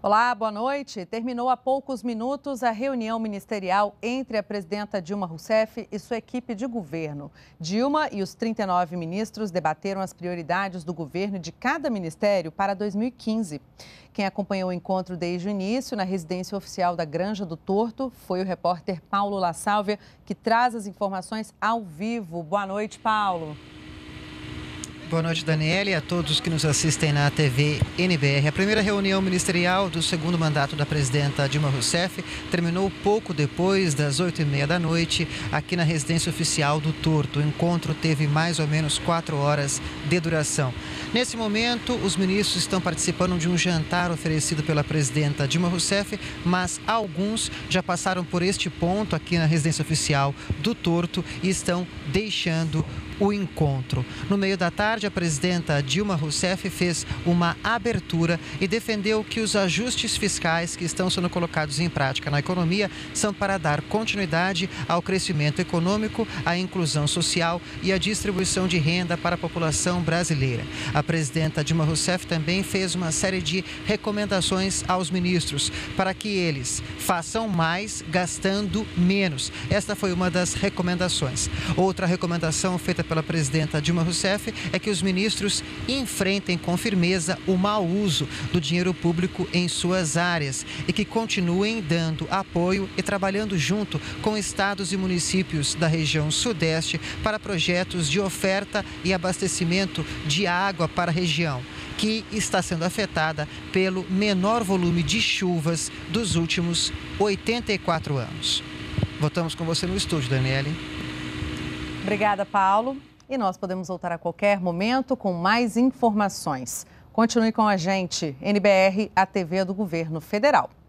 Olá, boa noite. Terminou há poucos minutos a reunião ministerial entre a presidenta Dilma Rousseff e sua equipe de governo. Dilma e os 39 ministros debateram as prioridades do governo e de cada ministério para 2015. Quem acompanhou o encontro desde o início na residência oficial da Granja do Torto foi o repórter Paulo La Sálvia, que traz as informações ao vivo. Boa noite, Paulo. Boa noite, Daniela, e a todos que nos assistem na TV NBR. A primeira reunião ministerial do segundo mandato da presidenta Dilma Rousseff terminou pouco depois das 8h30 da noite aqui na residência oficial do Torto. O encontro teve mais ou menos 4 horas de duração. Nesse momento, os ministros estão participando de um jantar oferecido pela presidenta Dilma Rousseff, mas alguns já passaram por este ponto aqui na residência oficial do Torto e estão deixando o encontro. No meio da tarde, a presidenta Dilma Rousseff fez uma abertura e defendeu que os ajustes fiscais que estão sendo colocados em prática na economia são para dar continuidade ao crescimento econômico, à inclusão social e à distribuição de renda para a população brasileira. A presidenta Dilma Rousseff também fez uma série de recomendações aos ministros para que eles façam mais gastando menos. Esta foi uma das recomendações. Outra recomendação feita pela presidenta Dilma Rousseff é que os ministros enfrentem com firmeza o mau uso do dinheiro público em suas áreas e que continuem dando apoio e trabalhando junto com estados e municípios da região sudeste para projetos de oferta e abastecimento de água para a região, que está sendo afetada pelo menor volume de chuvas dos últimos 84 anos. Voltamos com você no estúdio, Daniele. Obrigada, Paulo. E nós podemos voltar a qualquer momento com mais informações. Continue com a gente, NBR, a TV do Governo Federal.